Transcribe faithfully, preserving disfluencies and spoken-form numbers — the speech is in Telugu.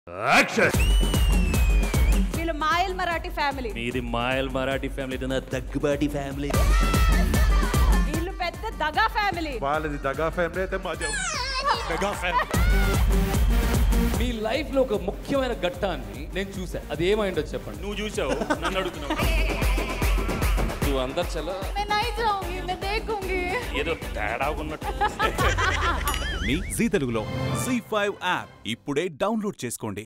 యాక్షన్. వీళ్ళు మాయల్ మరాఠీ ఫ్యామిలీ. ఇది మాయల్ మరాఠీ ఫ్యామిలీ, ఇది నా దగ్గుబాటి ఫ్యామిలీ. వీళ్ళు పెద్ద దగా ఫ్యామిలీ. వాళ్ళది దగా ఫ్యామిలీ అయితే మాది మెగా ఫ్యామిలీ. మీ లైఫ్ లో ఒక ముఖ్యమైన ఘట్టాన్ని నేను చూసా, అది ఏమైందో చెప్పండి. నువ్వు చూసావు, నన్ను అడుగుతున్నావు. నువ్వు అందరు చలో ఏదో తేడా ఉన్నట్టు. మీ జీ తెలుగులో జీ ఫైవ్ యాప్ ఇప్పుడే డౌన్లోడ్ చేసుకోండి.